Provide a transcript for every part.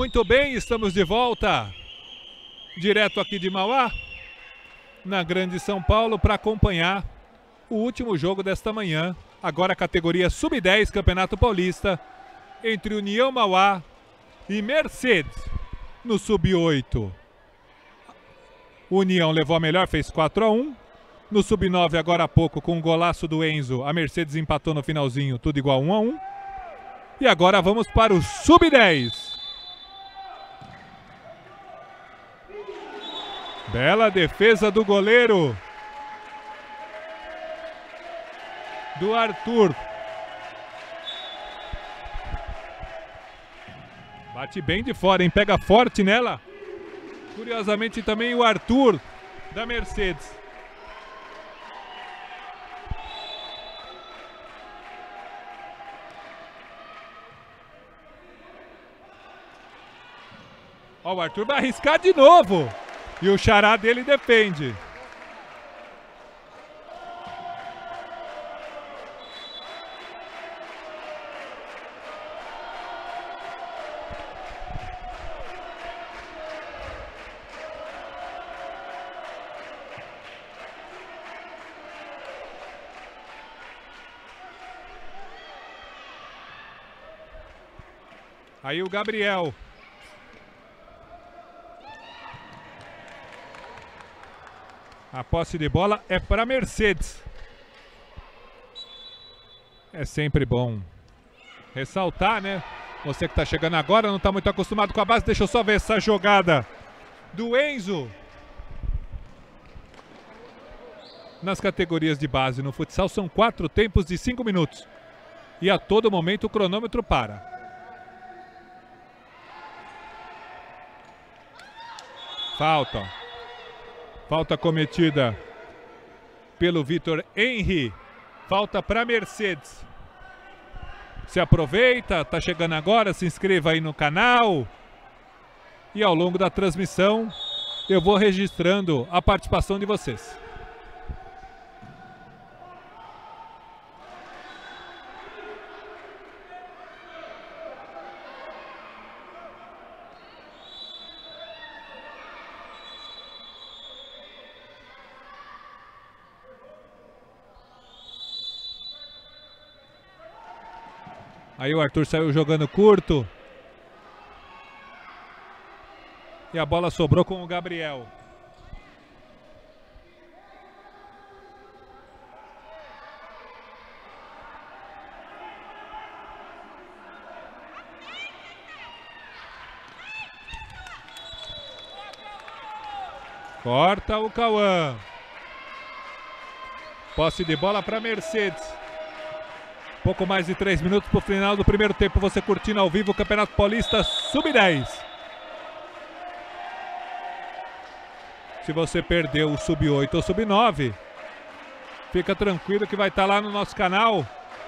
Muito bem, estamos de volta, direto aqui de Mauá, na Grande São Paulo, para acompanhar o último jogo desta manhã. Agora a categoria Sub-10, Campeonato Paulista, entre União Mauá e Mercedes. No Sub-8, União levou a melhor, fez 4-1. No Sub-9, agora há pouco, com um golaço do Enzo, a Mercedes empatou no finalzinho, tudo igual 1-1. E agora vamos para o Sub-10. Bela defesa do goleiro do Arthur. Bate bem de fora, hein? Pega forte nela. Curiosamente também o Arthur da Mercedes. Ó, o Arthur vai arriscar de novo. E o xará dele defende. Aí o Gabriel. A posse de bola é para Mercedes. É sempre bom ressaltar, né? Você que está chegando agora, não está muito acostumado com a base. Deixa eu só ver essa jogada do Enzo. Nas categorias de base no futsal são 4 tempos de 5 minutos. E a todo momento o cronômetro para. Falta. Falta cometida pelo Vitor Henry. Falta para Mercedes. Se aproveita, tá chegando agora, se inscreva aí no canal. E ao longo da transmissão eu vou registrando a participação de vocês. Aí o Arthur saiu jogando curto. E a bola sobrou com o Gabriel. Corta o Cauã. Posse de bola para Mercedes. Pouco mais de 3 minutos para o final do primeiro tempo. Você curtindo ao vivo o Campeonato Paulista Sub-10. Se você perdeu o Sub-8 ou Sub-9, fica tranquilo que vai estar lá no nosso canal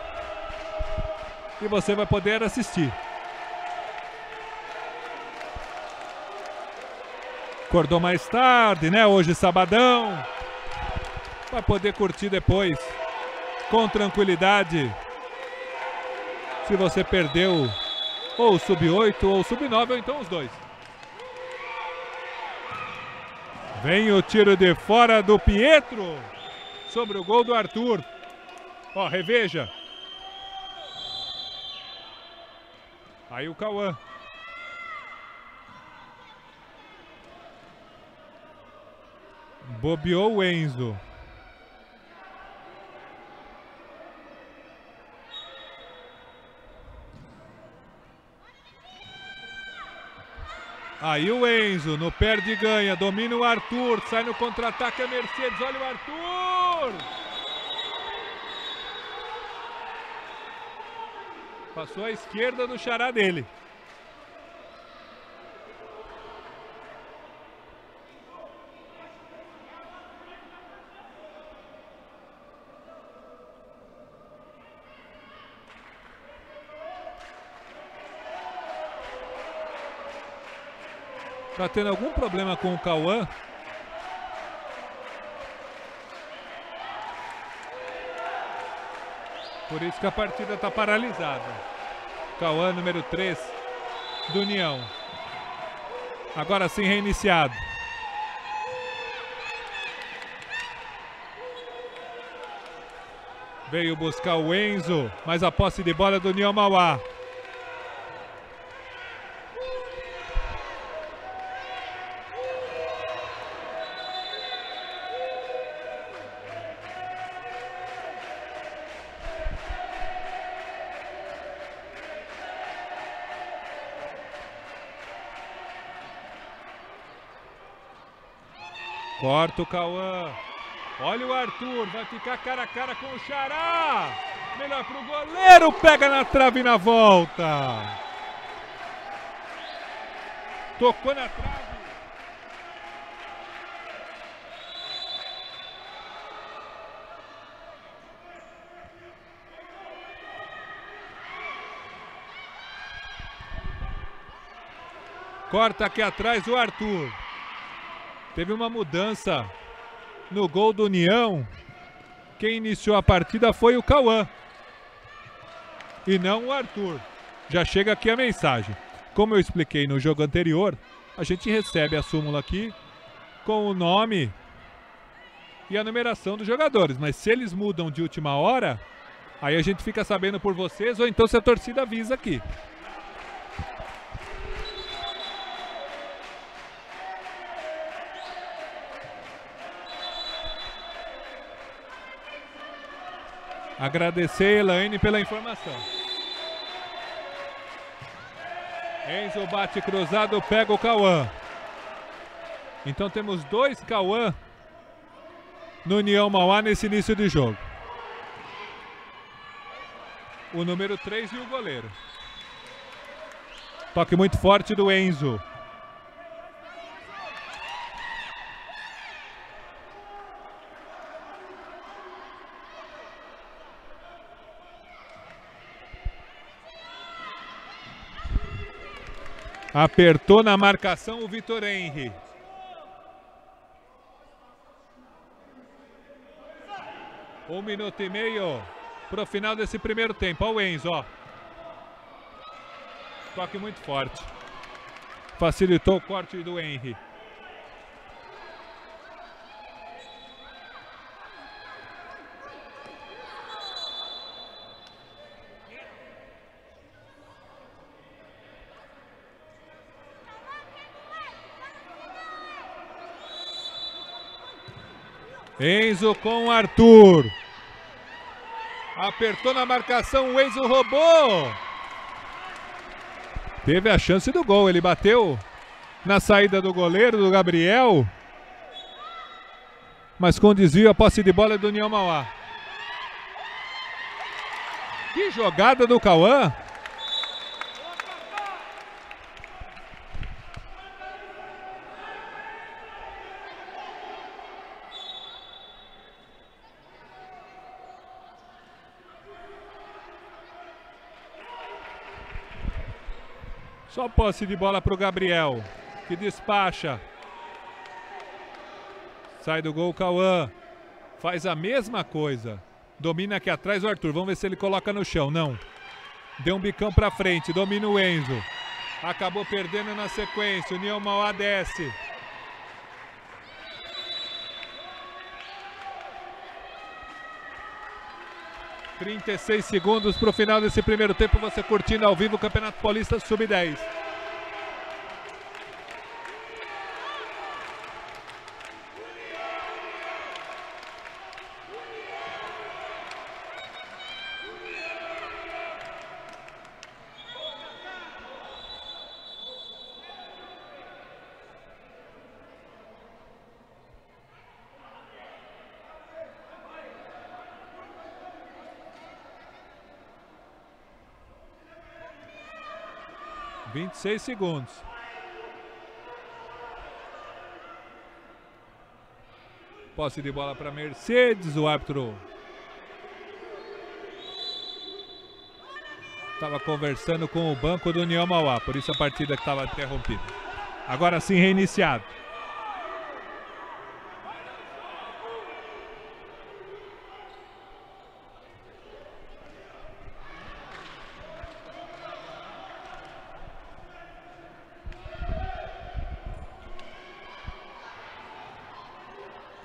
e você vai poder assistir. Acordou mais tarde, né? Hoje sabadão. Vai poder curtir depois com tranquilidade. Se você perdeu ou o Sub-8 ou o Sub-9 ou então os dois. Vem o tiro de fora do Pietro sobre o gol do Arthur. Ó, reveja. Aí o Cauã. Bobeou o Enzo. Aí o Enzo, no perde e ganha, domina o Arthur, sai no contra-ataque a Mercedes, olha o Arthur! Passou à esquerda do xará dele. Tá tendo algum problema com o Cauã? Por isso que a partida está paralisada. Cauã, número 3 do União. Agora sim reiniciado. Veio buscar o Enzo, mas a posse de bola é do União Mauá. Corta o Cauã. Olha o Arthur, vai ficar cara a cara com o Xará. Melhor pro goleiro, pega na trave e na volta. Tocou na trave. Corta aqui atrás o Arthur. Teve uma mudança no gol do União. Quem iniciou a partida foi o Cauã e não o Arthur. Já chega aqui a mensagem. Como eu expliquei no jogo anterior, a gente recebe a súmula aqui com o nome e a numeração dos jogadores. Mas se eles mudam de última hora, aí a gente fica sabendo por vocês ou então se a torcida avisa aqui. Agradecer a Elaine pela informação. Enzo bate cruzado, pega o Cauã. Então temos 2 Cauã no União Mauá nesse início de jogo. O número 3 e o goleiro. Toque muito forte do Enzo. Apertou na marcação o Vitor Henry. Um minuto e meio para o final desse primeiro tempo. Olha o Enzo, ó. Toque muito forte. Facilitou o corte do Henry. Enzo com o Arthur. Apertou na marcação, o Enzo roubou. Teve a chance do gol, ele bateu na saída do goleiro, do Gabriel. Mas com desvio, a posse de bola é do União Mauá. Que jogada do Cauã. Só posse de bola para o Gabriel, que despacha. Sai do gol o Cauã. Faz a mesma coisa. Domina aqui atrás o Arthur. Vamos ver se ele coloca no chão. Não. Deu um bicão para frente. Domina o Enzo. Acabou perdendo na sequência. União Mauá desce. ...36 segundos para o final desse primeiro tempo. Você curtindo ao vivo o Campeonato Paulista Sub-10. ...26 segundos. Posse de bola para Mercedes. O árbitro estava conversando com o banco do União Mauá. Por isso a partida que estava interrompida. Agora sim reiniciado.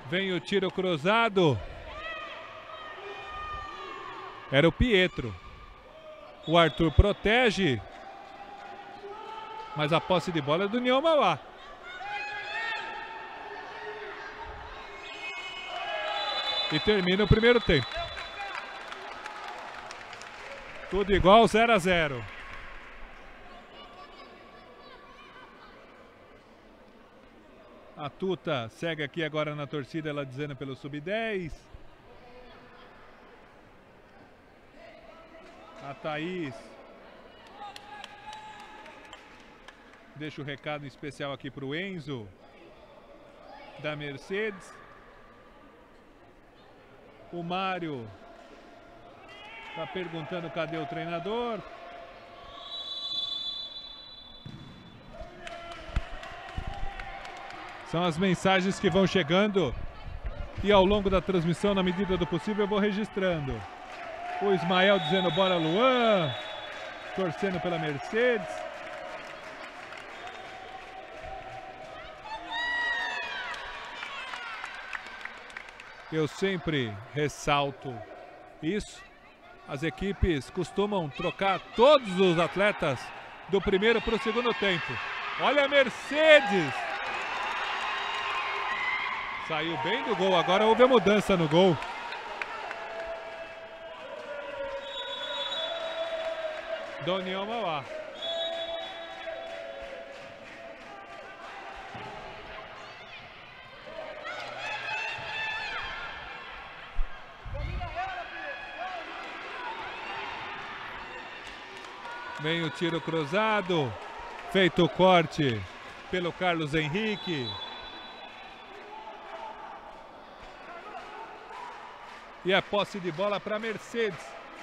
Vem o tiro cruzado. Era o Pietro. O Arthur protege. Mas a posse de bola é do União Mauá. E termina o primeiro tempo. Tudo igual, 0 a 0. A Tuta segue aqui agora na torcida, ela dizendo pelo sub-10. A Thaís deixa o recado especial aqui para o Enzo, da Mercedes. O Mário está perguntando cadê o treinador. São as mensagens que vão chegando e ao longo da transmissão, na medida do possível, eu vou registrando. O Ismael dizendo bora Luan, torcendo pela Mercedes. Eu sempre ressalto isso. As equipes costumam trocar todos os atletas do primeiro para o segundo tempo. Olha a Mercedes! Saiu bem do gol, agora houve a mudança no gol. Do União Mauá. Vem o tiro cruzado. Feito o corte pelo Carlos Henrique. E a posse de bola para Mercedes.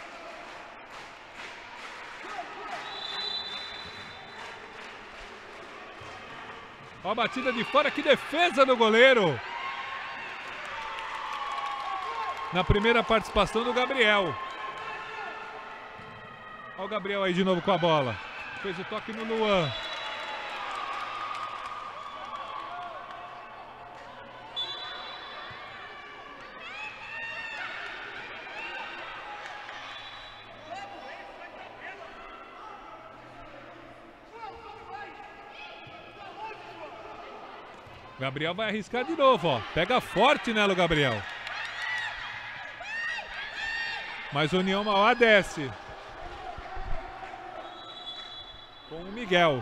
Ó a batida de fora, que defesa do goleiro. Na primeira participação do Gabriel. Olha o Gabriel aí de novo com a bola. Fez o toque no Luan. Gabriel vai arriscar de novo, ó. Pega forte nela o Gabriel. Mas o União Mauá desce. Com o Miguel.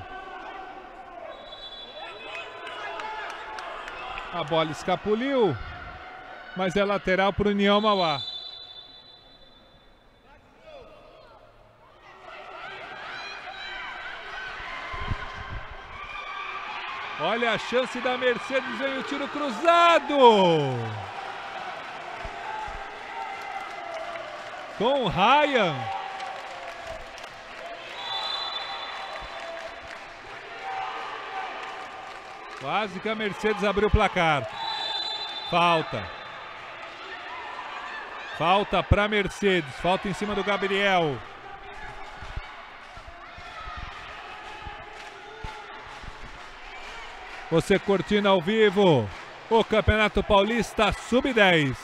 A bola escapuliu. Mas é lateral para o União Mauá. Olha a chance da Mercedes, vem o tiro cruzado. Com o Ryan. Quase que a Mercedes abriu o placar. Falta. Falta para a Mercedes. Falta em cima do Gabriel. Você curtindo ao vivo o Campeonato Paulista Sub-10.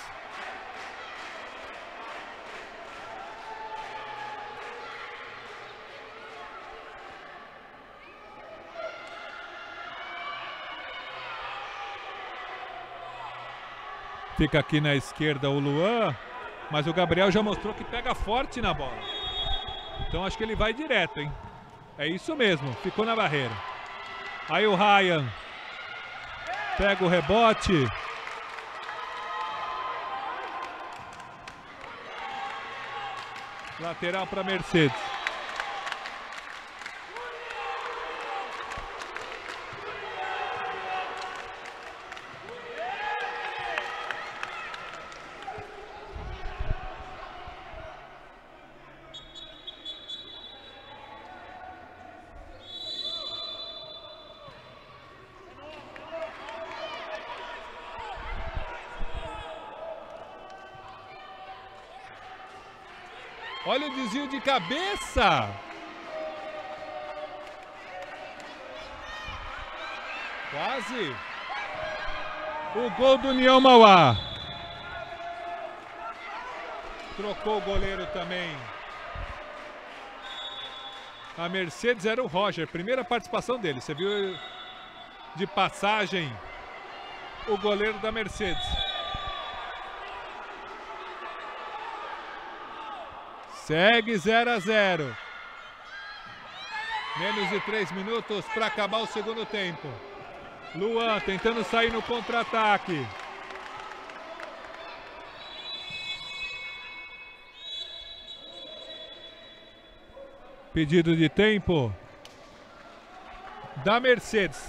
Fica aqui na esquerda o Luan, mas o Gabriel já mostrou que pega forte na bola. Então acho que ele vai direto, hein? É isso mesmo, ficou na barreira. Aí o Ryan. Pega o rebote. Lateral para Mercedes. Olha o desvio de cabeça. Quase. O gol do União Mauá. Trocou o goleiro também. A Mercedes era o Roger, primeira participação dele. Você viu de passagem o goleiro da Mercedes. Segue 0 a 0. Menos de 3 minutos para acabar o segundo tempo. Luan tentando sair no contra-ataque. Pedido de tempo da Mercedes.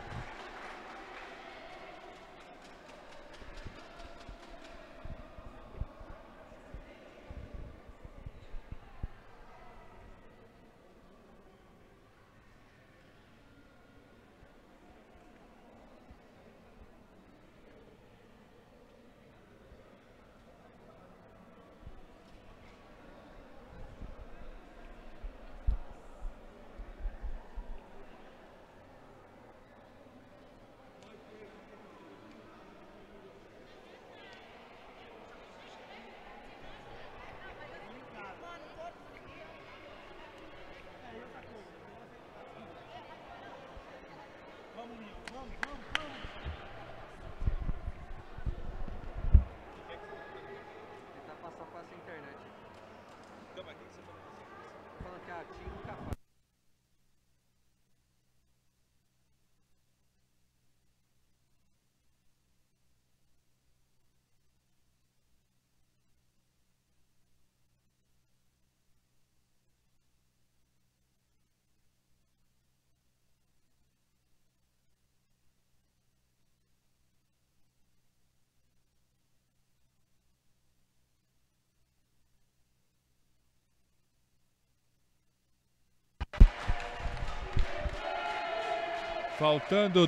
Faltando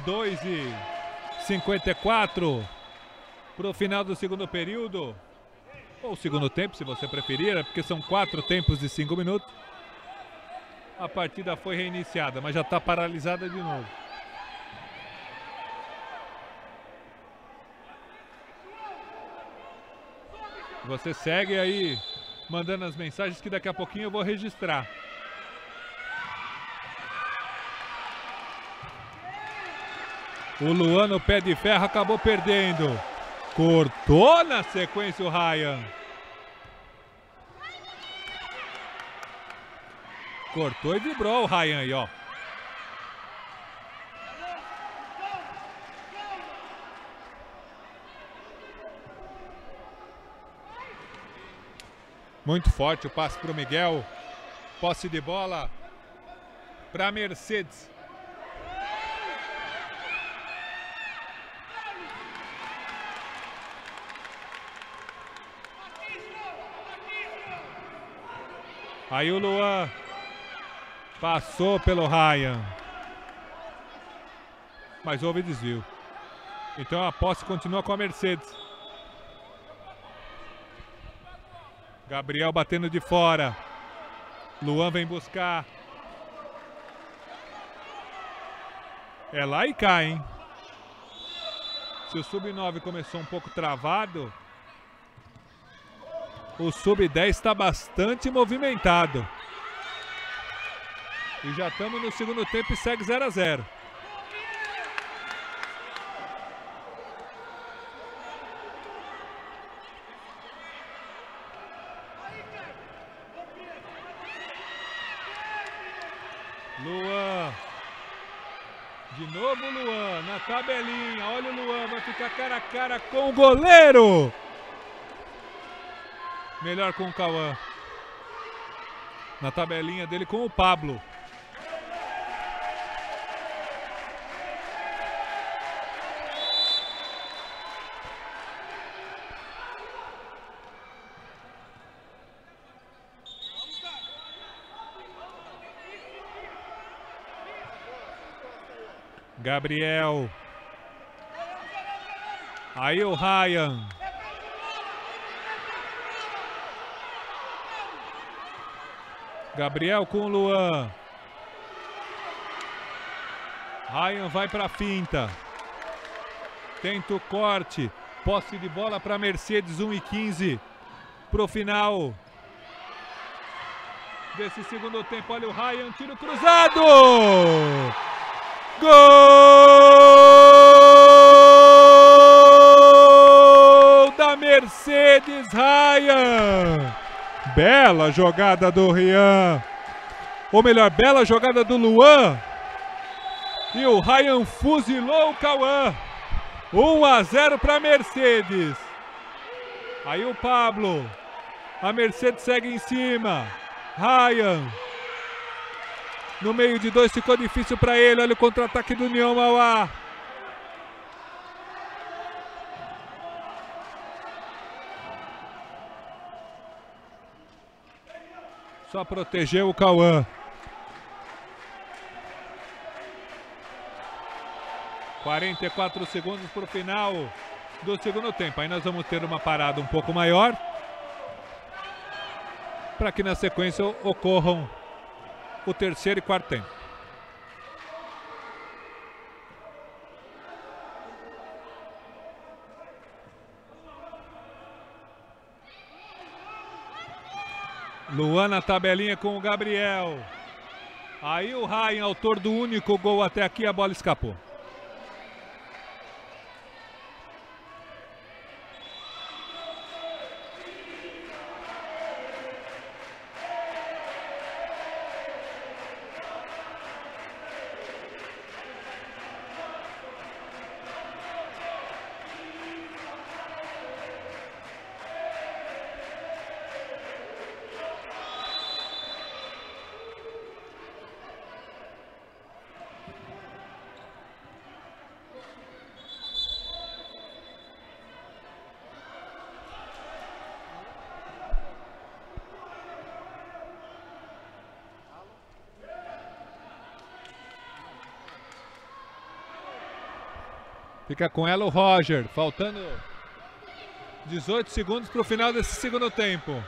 2:54 para o final do segundo período. Ou segundo tempo, se você preferir, porque são 4 tempos de 5 minutos. A partida foi reiniciada, mas já está paralisada de novo. Você segue aí mandando as mensagens que daqui a pouquinho eu vou registrar. O Luan no pé de ferro acabou perdendo. Cortou na sequência o Ryan. Cortou e vibrou o Ryan aí, ó. Muito forte o passe para o Miguel. Posse de bola para a Mercedes. Aí o Luan passou pelo Ryan. Mas houve desvio. Então a posse continua com a Mercedes. Gabriel batendo de fora. Luan vem buscar. É lá e cá, hein? Se o sub-9 começou um pouco travado, o sub-10 está bastante movimentado. E já estamos no segundo tempo e segue 0 a 0. Luan. De novo o Luan na tabelinha. Olha o Luan, vai ficar cara a cara com o goleiro. Melhor com o Cauã. Na tabelinha dele com o Pablo. Gabriel. Aí o Ryan. Gabriel com o Luan. Ryan vai para a finta. Tenta o corte. Posse de bola para Mercedes, 1:15 para o final desse segundo tempo. Olha o Ryan, tiro cruzado! Gol da Mercedes, Ryan! Bela jogada do Rian. Ou melhor, bela jogada do Luan. E o Ryan fuzilou o Cauã. 1-0 para Mercedes. Aí o Pablo. A Mercedes segue em cima. Ryan. No meio de dois ficou difícil para ele. Olha o contra-ataque do União Mauá. Só protegeu o Cauã. 44 segundos para o final do segundo tempo. Aí nós vamos ter uma parada um pouco maior, para que na sequência ocorram o terceiro e quarto tempo. Luan na tabelinha com o Gabriel. Aí o Ryan, autor do único gol até aqui, a bola escapou. Fica com ela o Roger, faltando 18 segundos para o final desse segundo tempo.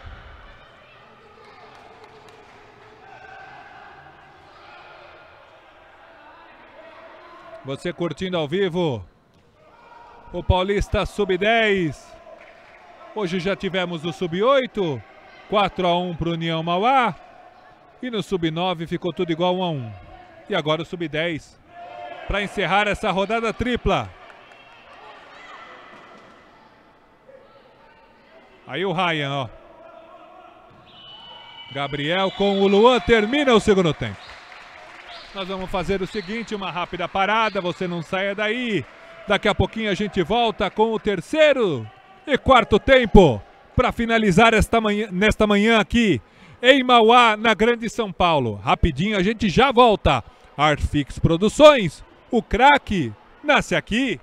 Você curtindo ao vivo o Paulista Sub-10. Hoje já tivemos o Sub-8, 4-1 para o União Mauá. E no Sub-9 ficou tudo igual 1-1. E agora o Sub-10 para encerrar essa rodada tripla. Aí o Ryan, ó. Gabriel com o Luan termina o segundo tempo. Nós vamos fazer o seguinte, uma rápida parada, você não saia daí. Daqui a pouquinho a gente volta com o terceiro e quarto tempo para finalizar nesta manhã aqui em Mauá, na Grande São Paulo. Rapidinho a gente já volta. Artfix Produções, o craque nasce aqui.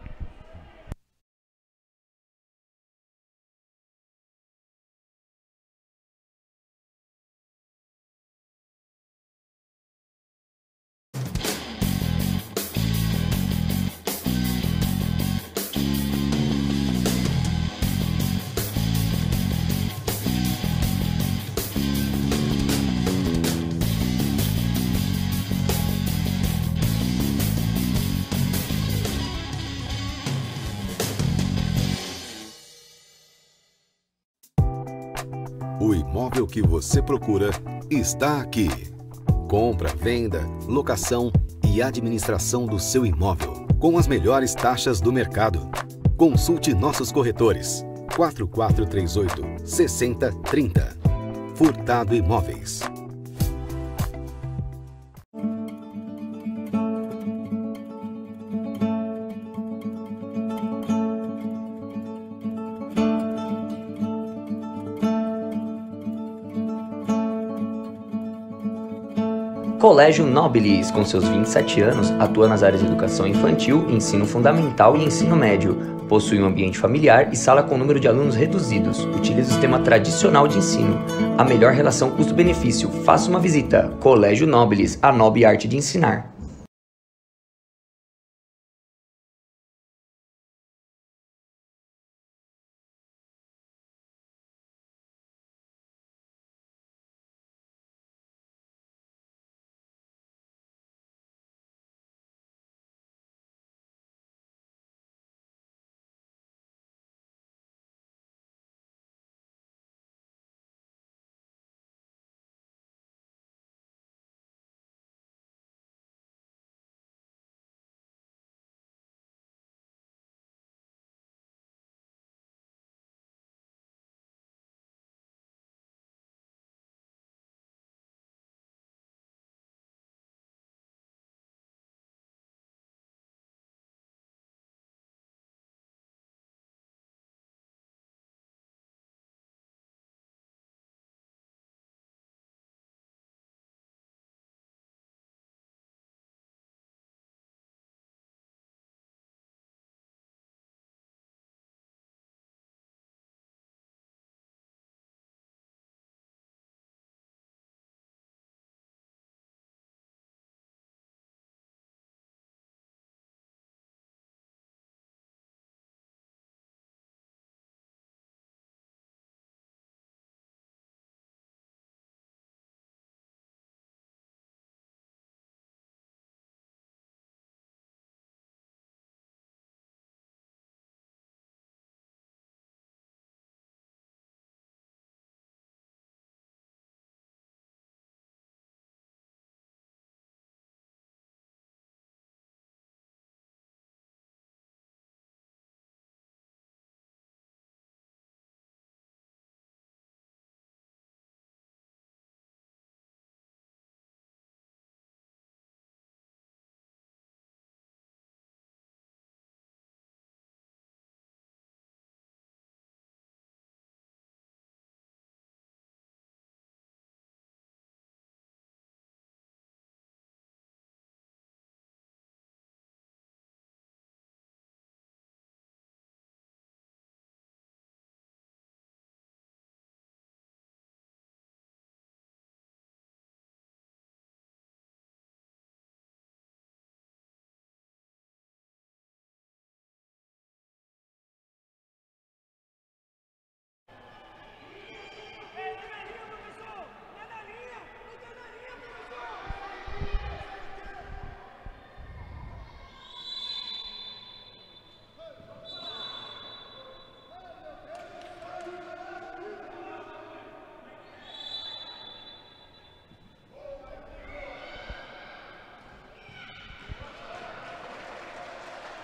O imóvel que você procura está aqui. Compra, venda, locação e administração do seu imóvel com as melhores taxas do mercado. Consulte nossos corretores. 4438-6030. Furtado Imóveis. Colégio Nobilis, com seus 27 anos, atua nas áreas de educação infantil, ensino fundamental e ensino médio. Possui um ambiente familiar e sala com número de alunos reduzidos. Utiliza o sistema tradicional de ensino. A melhor relação custo-benefício. Faça uma visita. Colégio Nobilis, a nobre arte de ensinar.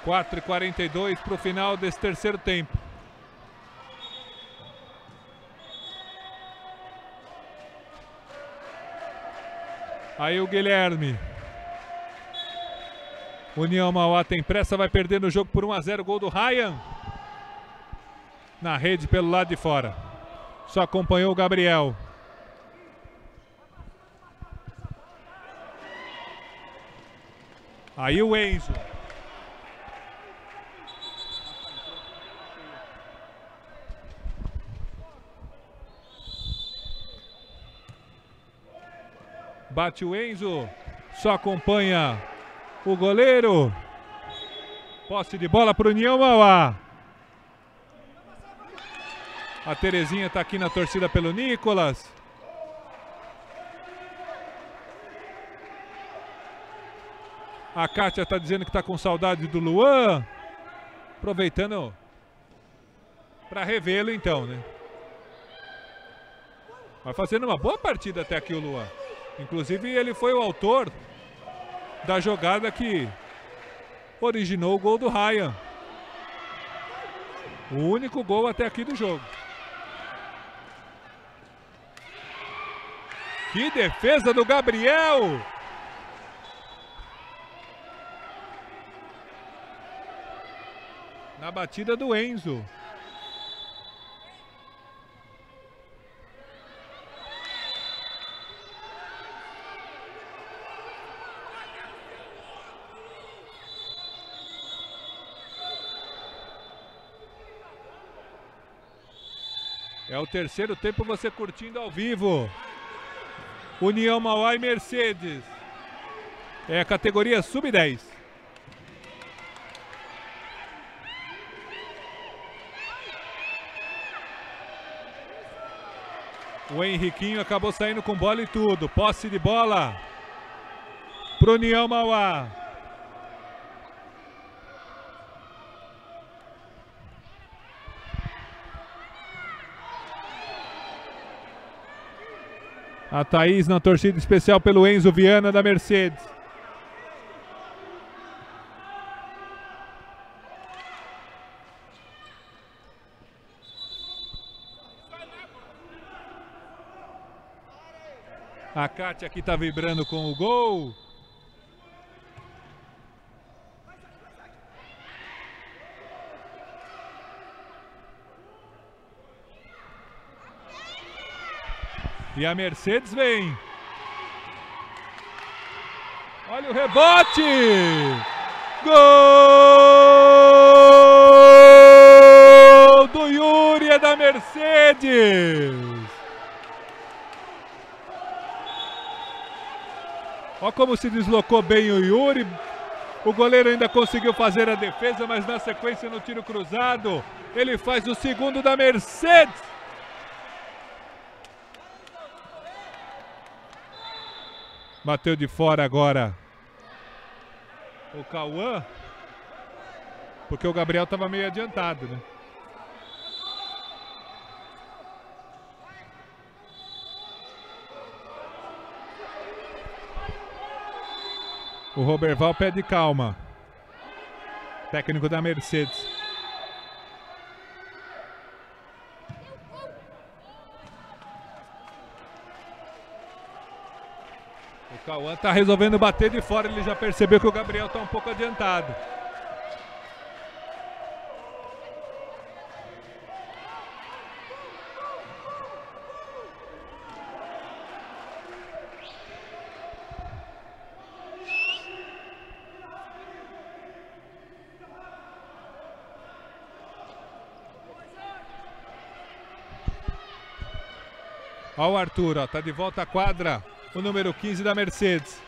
4:42 para o final desse terceiro tempo. Aí o Guilherme. União Mauá tem pressa, vai perdendo o jogo por 1-0. Gol do Ryan. Na rede pelo lado de fora. Só acompanhou o Gabriel. Aí o Enzo. Bate o Enzo. Só acompanha o goleiro. Posse de bola para o União Mauá. A Terezinha está aqui na torcida pelo Nicolas. A Kátia está dizendo que está com saudade do Luan. Aproveitando para revê-lo então, né? Vai fazendo uma boa partida até aqui o Luan. Inclusive ele foi o autor da jogada que originou o gol do Ryan. O único gol até aqui do jogo. Que defesa do Gabriel! Na batida do Enzo. É o terceiro tempo você curtindo ao vivo. União Mauá e Mercedes. É a categoria sub-10. O Henriquinho acabou saindo com bola e tudo. Posse de bola pro União Mauá. A Thaís na torcida especial pelo Enzo Viana da Mercedes. A Kátia aqui tá vibrando com o gol. E a Mercedes vem. Olha o rebote. Gol do Yuri, é da Mercedes. Olha como se deslocou bem o Yuri. O goleiro ainda conseguiu fazer a defesa, mas na sequência no tiro cruzado, ele faz o segundo da Mercedes. Bateu de fora agora o Cauã, porque o Gabriel estava meio adiantado, né? O Roberval pede calma. Técnico da Mercedes. O Cauã tá resolvendo bater de fora. Ele já percebeu que o Gabriel tá um pouco adiantado. Olha o Arthur, ó, tá de volta à quadra, o número 15 da Mercedes.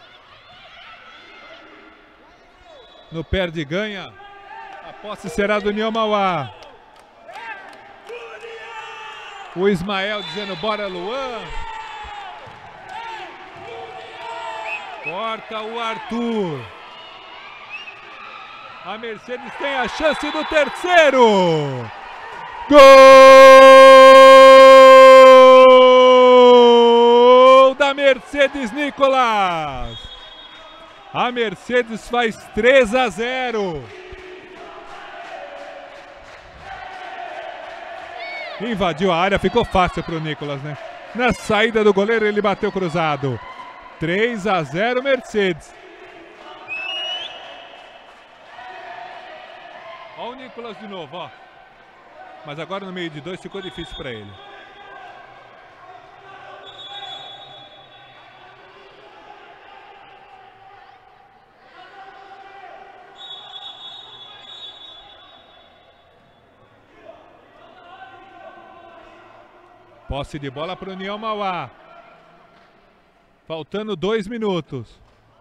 No perde ganha, a posse será do União Mauá. O Ismael dizendo bora Luan. Corta o Arthur. A Mercedes tem a chance do terceiro. Gol da Mercedes, Nicolas. A Mercedes faz 3-0. Invadiu a área, ficou fácil para o Nicolas, né? Na saída do goleiro ele bateu cruzado. 3-0 Mercedes. Olha o Nicolas de novo, ó. Mas agora no meio de dois ficou difícil para ele. Posse de bola para o União Mauá. Faltando 2 minutos.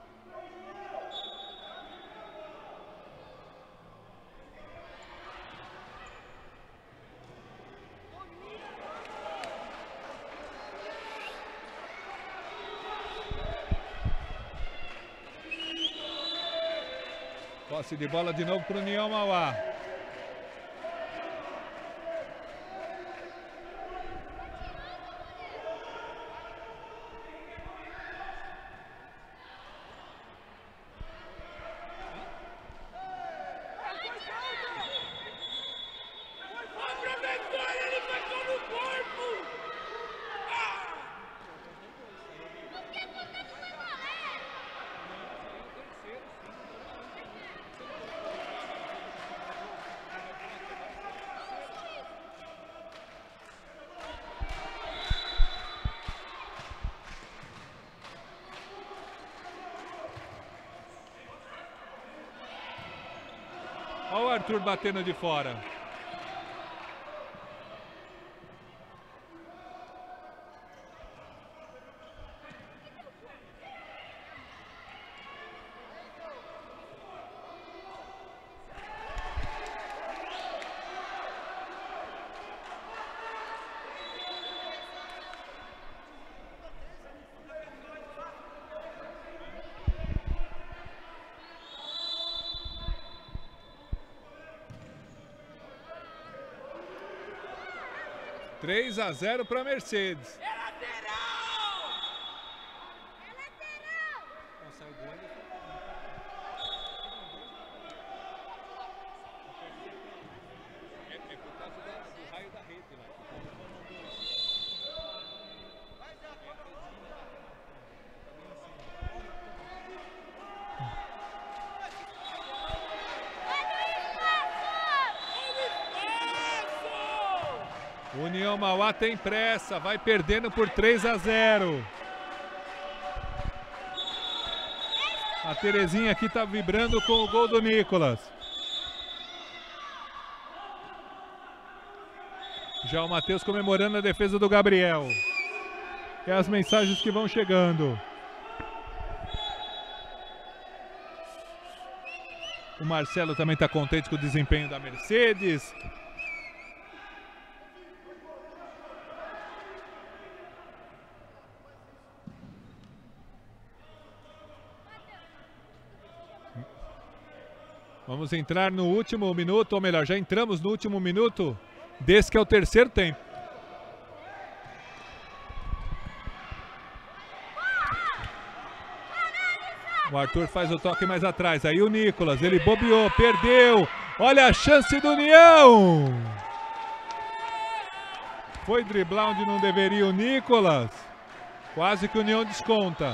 Posse de bola de novo para o União Mauá. Olha o Arthur batendo de fora. É 3-0 para Mercedes. É lateral! É lateral! Nossa, o gol é por causa do raio da rede lá. União Mauá tem pressa, vai perdendo por 3-0. A Terezinha aqui tá vibrando com o gol do Nicolas. Já o Matheus comemorando a defesa do Gabriel. E as mensagens que vão chegando. O Marcelo também está contente com o desempenho da Mercedes. Vamos entrar no último minuto, ou melhor, já entramos no último minuto desse que é o terceiro tempo. O Arthur faz o toque mais atrás, aí o Nicolas, ele bobeou, perdeu. Olha a chance do União. Foi driblar onde não deveria o Nicolas. Quase que o União desconta.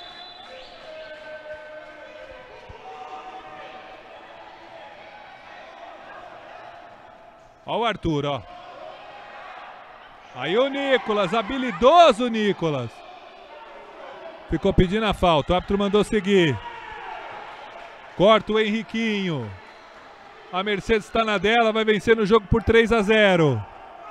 Olha o Arthur, ó. Aí o Nicolas, habilidoso Nicolas. Ficou pedindo a falta, o árbitro mandou seguir. Corta o Henriquinho. A Mercedes está na dela, vai vencer no jogo por 3-0.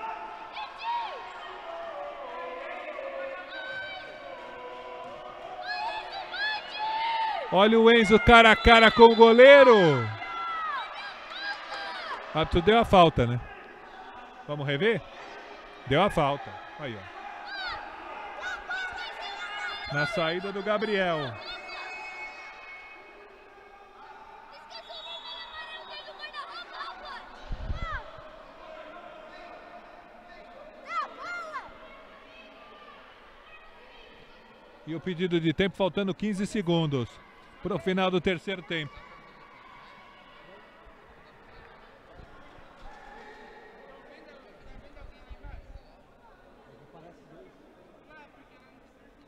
Olha o Enzo cara a cara com o goleiro. O árbitro deu a falta, né? Vamos rever? Deu a falta. Aí, ó. Na saída do Gabriel. E o pedido de tempo faltando 15 segundos para o final do terceiro tempo.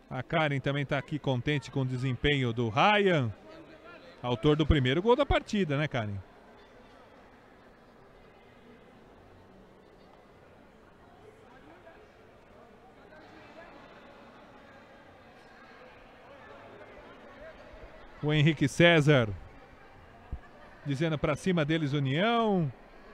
A Karen também está aqui contente com o desempenho do Ryan, autor do primeiro gol da partida, né, Karen? O Henrique César dizendo para cima deles União.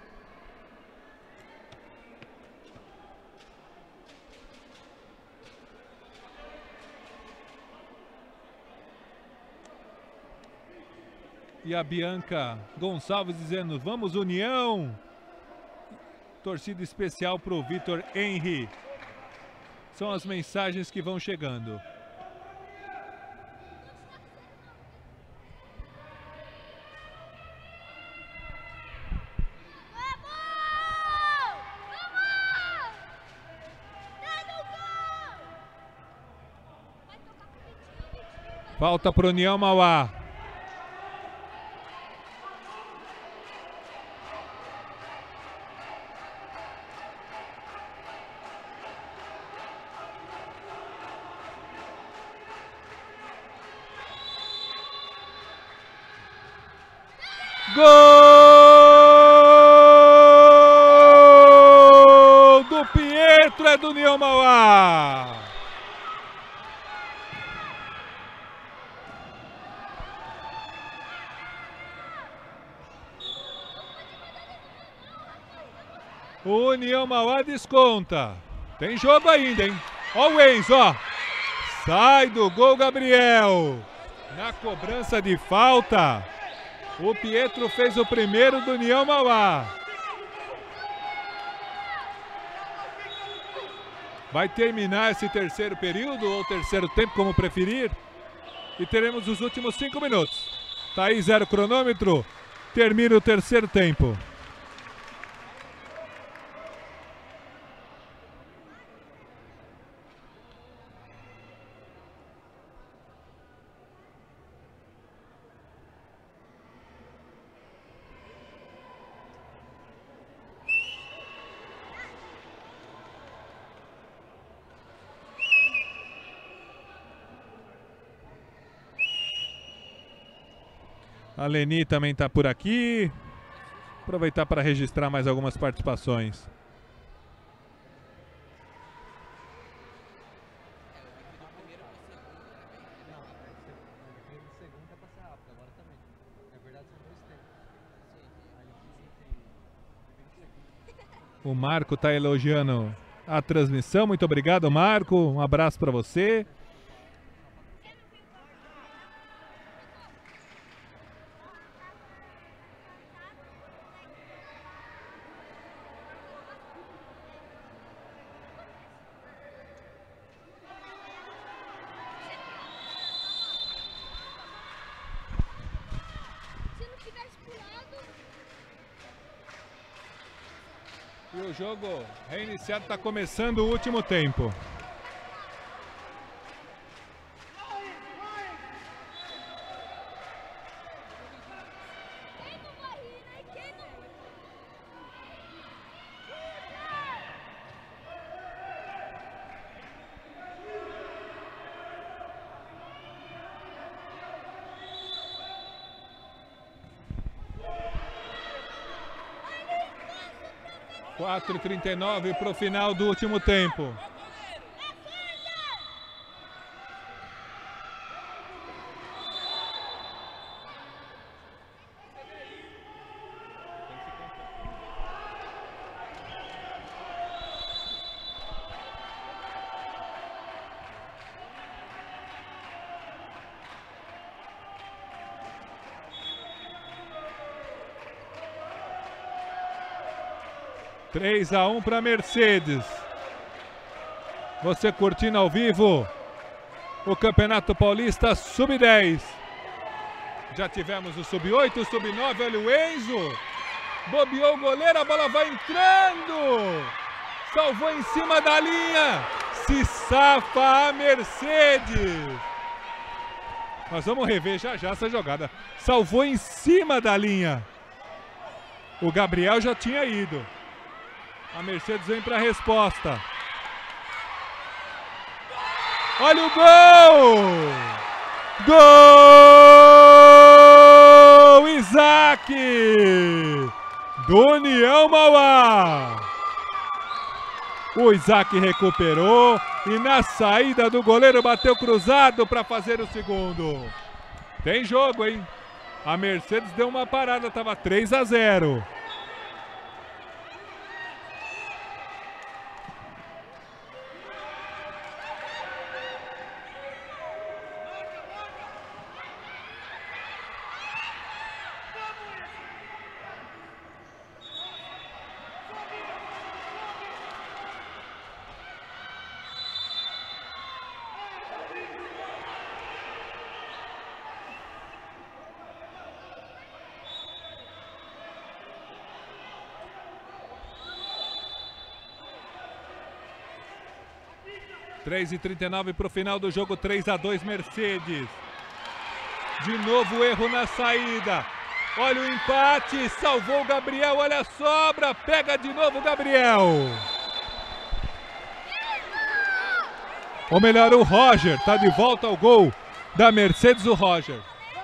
E a Bianca Gonçalves dizendo vamos União. Torcida especial para o Vitor Henry. São as mensagens que vão chegando. Falta para o União Mauá. Gol do Pietro, é do União Mauá. O União Mauá desconta. Tem jogo ainda, hein? Ó o Enzo, ó. Sai do gol, Gabriel. Na cobrança de falta. O Pietro fez o primeiro do União Mauá. Vai terminar esse terceiro período, ou terceiro tempo, como preferir. E teremos os últimos 5 minutos. Tá aí 0 cronômetro. Termina o terceiro tempo. A Leni também está por aqui. Aproveitar para registrar mais algumas participações. O Marco está elogiando a transmissão. Muito obrigado, Marco. Um abraço para você. E o jogo reiniciado, está começando o último tempo. Quatro e 39 para o final do último tempo. Três a 1 para Mercedes. Você curtindo ao vivo o Campeonato Paulista Sub-10. Já tivemos o Sub-8, o Sub-9. Olha o Enzo. Bobeou o goleiro, a bola vai entrando. Salvou em cima da linha. Se safa a Mercedes. Nós vamos rever já já essa jogada. Salvou em cima da linha. O Gabriel já tinha ido. A Mercedes vem para a resposta. Olha o gol! Gol! Isaac! Do União Mauá! O Isaac recuperou e na saída do goleiro bateu cruzado para fazer o segundo. Tem jogo, hein? A Mercedes deu uma parada, estava 3-0. Três e 39 para o final do jogo, 3-2 Mercedes. De novo erro na saída. Olha o empate, salvou o Gabriel, olha a sobra, pega de novo o Gabriel. Ou melhor, o Roger, tá de volta ao gol da Mercedes, o Roger.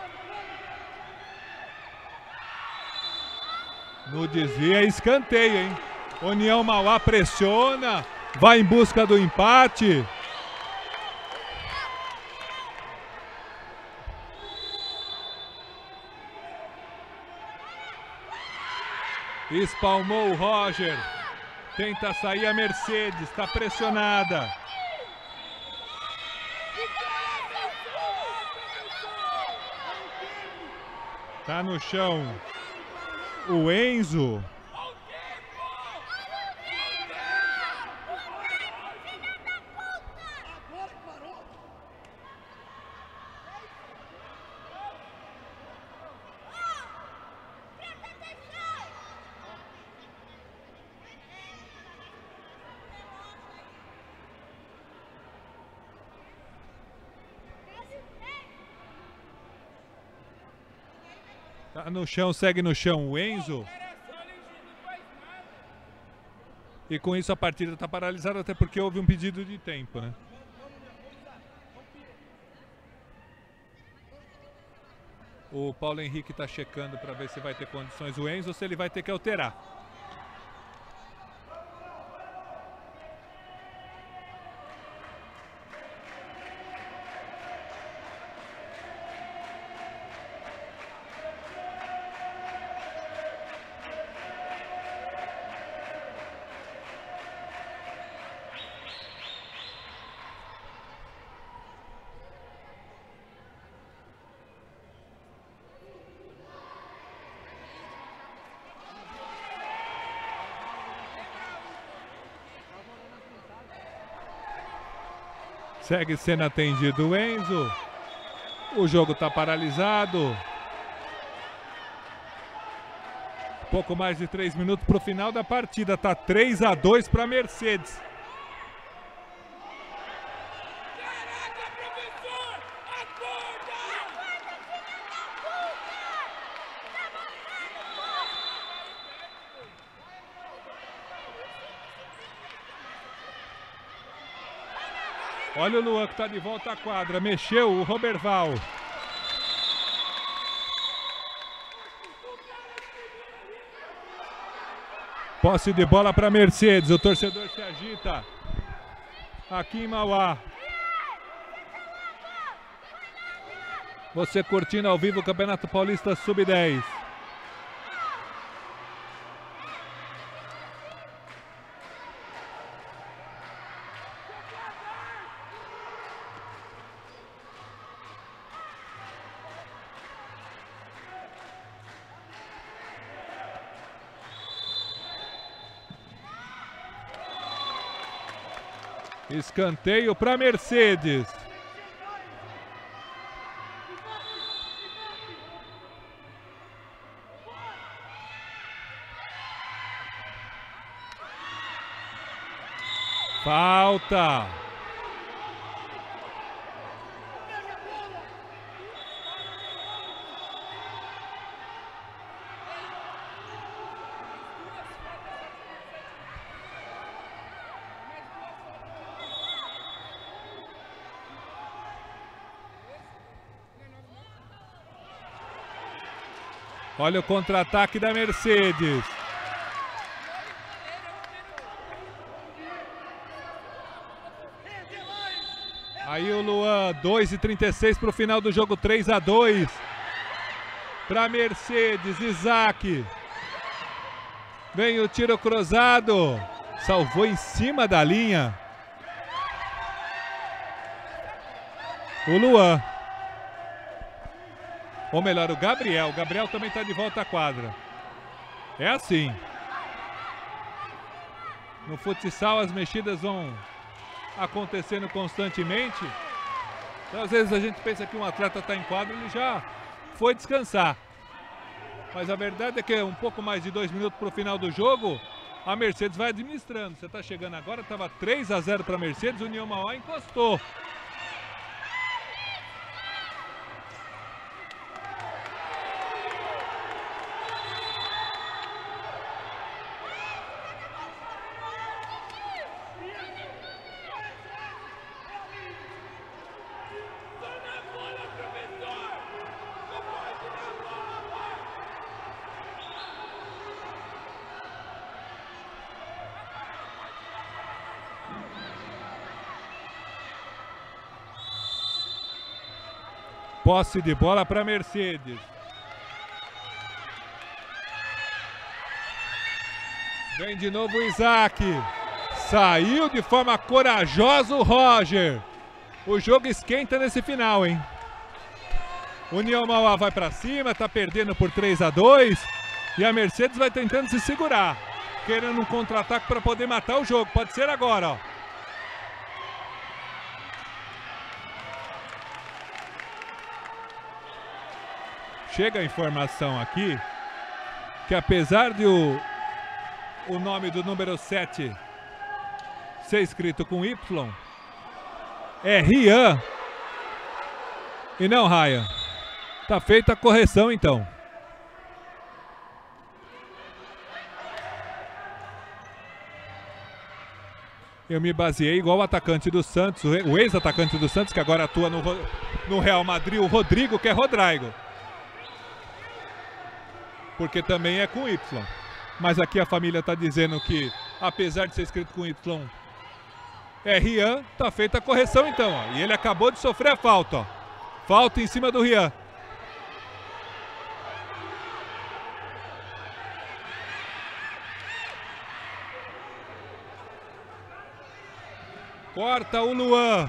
No desvio é escanteio, hein? União Mauá pressiona, vai em busca do empate. Espalmou o Roger. Tenta sair a Mercedes, está pressionada. Tá no chão o Enzo. Tá no chão, segue no chão o Enzo. E com isso a partida está paralisada, até porque houve um pedido de tempo, né? O Paulo Henrique está checando para ver se vai ter condições o Enzo ou se ele vai ter que alterar. Segue sendo atendido o Enzo. O jogo está paralisado. Pouco mais de 3 minutos para o final da partida. Está 3-2 para a Mercedes. Olha o Luan que está de volta à quadra. Mexeu o Roberval. Posse de bola para Mercedes. O torcedor se agita aqui em Mauá. Você curtindo ao vivo o Campeonato Paulista Sub-10. Escanteio para Mercedes. Falta. Olha o contra-ataque da Mercedes. Aí o Luan, 2:36 para o final do jogo, 3-2 para Mercedes. Isaac. Vem o tiro cruzado. Salvou em cima da linha. O Luan. Ou melhor, o Gabriel. O Gabriel também está de volta à quadra. É assim. No futsal as mexidas vão acontecendo constantemente. Então, às vezes a gente pensa que um atleta está em quadra, ele já foi descansar. Mas a verdade é que um pouco mais de 2 minutos para o final do jogo, a Mercedes vai administrando. Você está chegando agora, estava 3-0 para a Mercedes, o União Mauá encostou. Posse de bola para Mercedes. Vem de novo o Isaac. Saiu de forma corajosa o Roger. O jogo esquenta nesse final, hein? União Mauá vai para cima, tá perdendo por 3-2. E a Mercedes vai tentando se segurar, querendo um contra-ataque para poder matar o jogo. Pode ser agora, ó. Chega a informação aqui que apesar de o nome do número 7 ser escrito com Y, é Rian e não Ryan. Tá feita a correção então. Eu me baseei igual o atacante do Santos, o ex-atacante do Santos, que agora atua no Real Madrid, o Rodrigo, que é Rodrigo. Porque também é com Y. Mas aqui a família está dizendo que, apesar de ser escrito com Y, é Rian. Tá feita a correção então, ó. E ele acabou de sofrer a falta, ó. Falta em cima do Rian. Corta o Luan.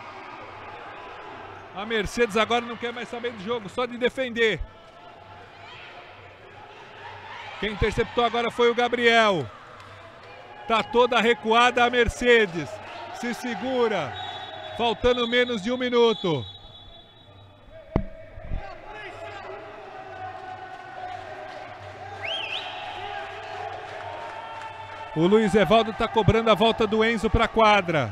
A Mercedes agora não quer mais saber do jogo, só de defender. Quem interceptou agora foi o Gabriel. Tá toda recuada a Mercedes. Se segura. Faltando menos de 1 minuto. O Luiz Evaldo tá cobrando a volta do Enzo para a quadra.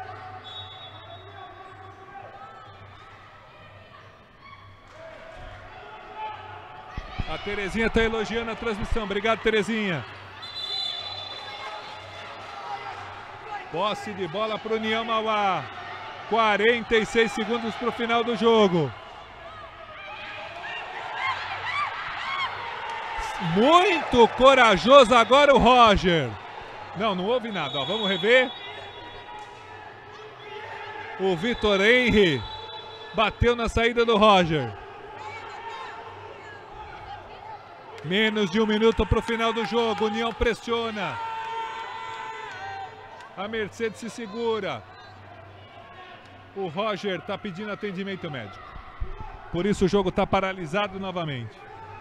A Terezinha está elogiando a transmissão. Obrigado, Terezinha. Posse de bola para o União Mauá. 46 segundos para o final do jogo. Muito corajoso agora o Roger. Não houve nada. Ó, vamos rever. O Vitor Henry bateu na saída do Roger. Menos de 1 minuto para o final do jogo. União pressiona. A Mercedes se segura. O Roger está pedindo atendimento médico. Por isso o jogo está paralisado novamente.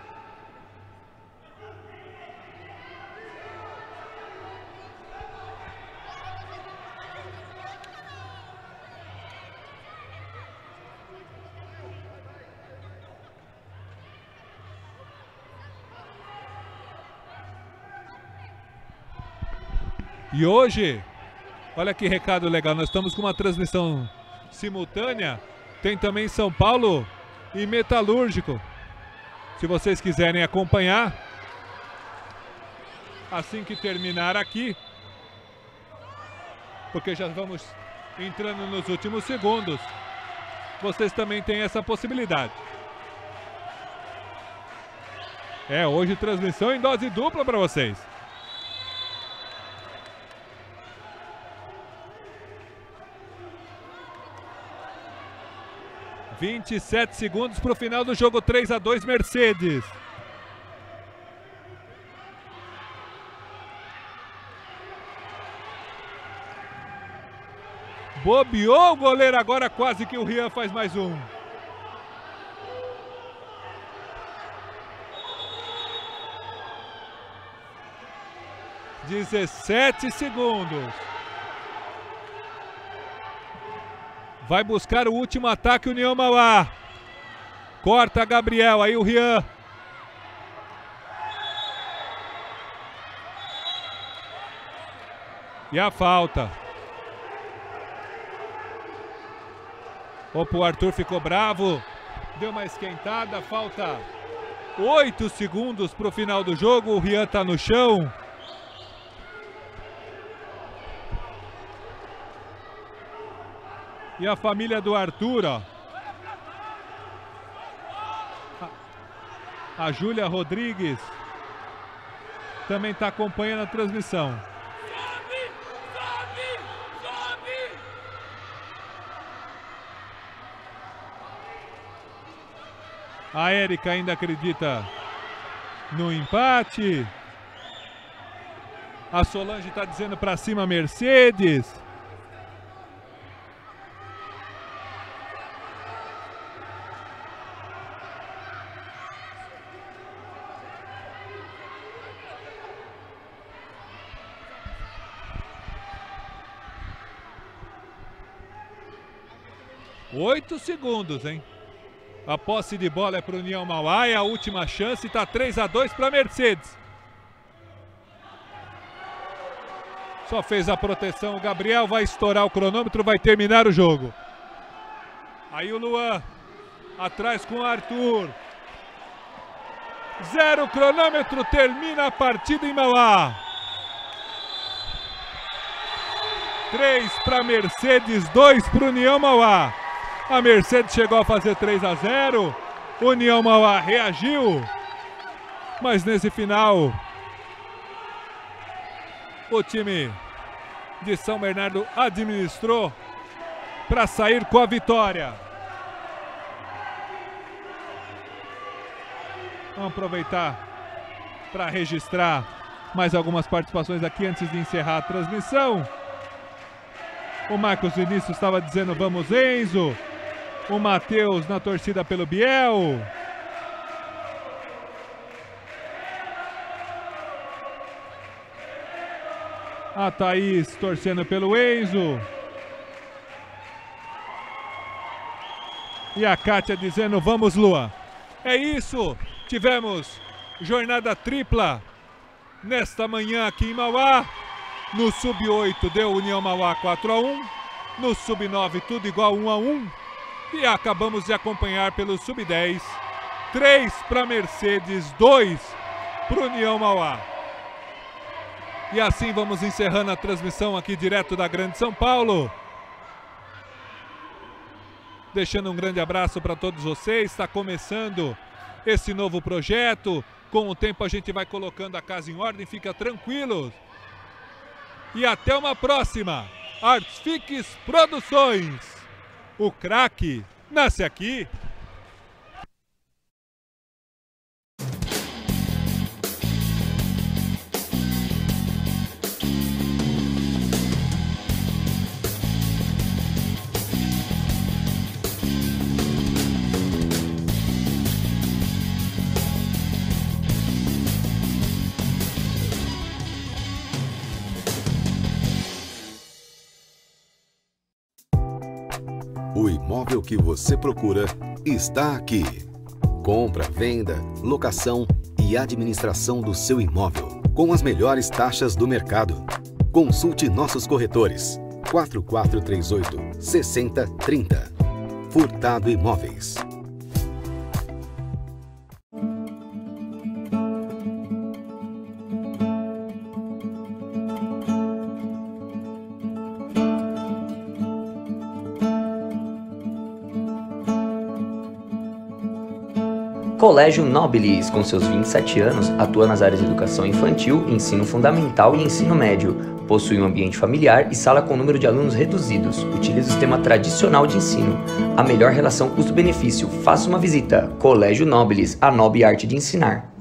E hoje, olha que recado legal, nós estamos com uma transmissão simultânea, tem também São Paulo e Metalúrgico. Se vocês quiserem acompanhar, assim que terminar aqui, porque já vamos entrando nos últimos segundos, vocês também têm essa possibilidade. É, hoje transmissão em dose dupla para vocês. ...27 segundos para o final do jogo, 3-2 Mercedes. Bobeou o goleiro agora, quase que o Rian faz mais um. ...17 segundos. Vai buscar o último ataque o União Mauá. Corta Gabriel, aí o Rian. E a falta. Opa, o Arthur ficou bravo. Deu uma esquentada, falta 8 segundos para o final do jogo. O Rian tá no chão. E a família do Arthur, ó. A Júlia Rodrigues também está acompanhando a transmissão. A Érica ainda acredita no empate. A Solange está dizendo para cima Mercedes. Oito segundos, hein? A posse de bola é para o União Mauá, é a última chance, está 3-2 para a Mercedes. Só fez a proteção, o Gabriel vai estourar o cronômetro, vai terminar o jogo. Aí o Luan, atrás com o Arthur. 0 cronômetro, termina a partida em Mauá. 3 para a Mercedes, 2 para o União Mauá. A Mercedes chegou a fazer 3-0, o União Mauá reagiu, mas nesse final o time de São Bernardo administrou para sair com a vitória. Vamos aproveitar para registrar mais algumas participações aqui antes de encerrar a transmissão. O Marcos Vinícius estava dizendo vamos Enzo. O Matheus na torcida pelo Biel. A Thaís torcendo pelo Enzo. E a Kátia dizendo vamos Luan. É isso, tivemos jornada tripla nesta manhã aqui em Mauá. No Sub-8 deu União Mauá 4-1. No Sub-9 tudo igual 1-1. E acabamos de acompanhar pelo Sub-10. 3 para Mercedes, 2 para o União Mauá. E assim vamos encerrando a transmissão aqui direto da Grande São Paulo. Deixando um grande abraço para todos vocês. Está começando esse novo projeto. Com o tempo a gente vai colocando a casa em ordem. Fica tranquilo. E até uma próxima. Artfix Produções. O craque nasce aqui. O imóvel que você procura está aqui. Compra, venda, locação e administração do seu imóvel com as melhores taxas do mercado. Consulte nossos corretores. 4438-6030. Furtado Imóveis. Colégio Nobilis, com seus 27 anos, atua nas áreas de educação infantil, ensino fundamental e ensino médio. Possui um ambiente familiar e sala com número de alunos reduzidos. Utiliza o sistema tradicional de ensino. A melhor relação custo-benefício. Faça uma visita. Colégio Nobilis, a nobre arte de ensinar.